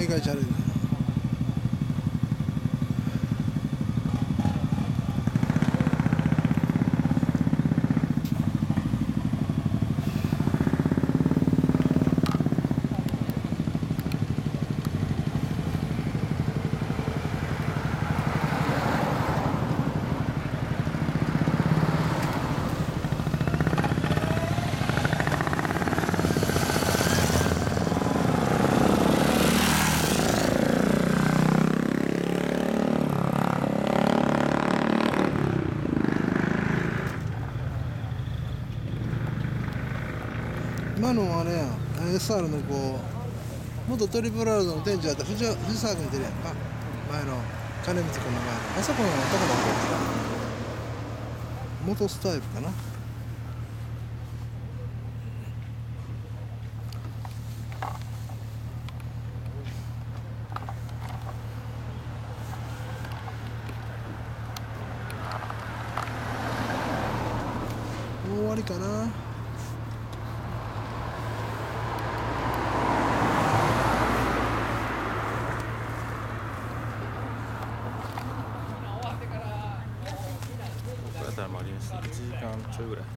界チャレンジ。今のあれやん SR のこう元トリプルアウトの店長やった藤沢君いてるやんか、前の金光君の前のあそこのとこだった元スタイルかな。もう終わりかな。 だったらまあ1時間ちょいぐらい。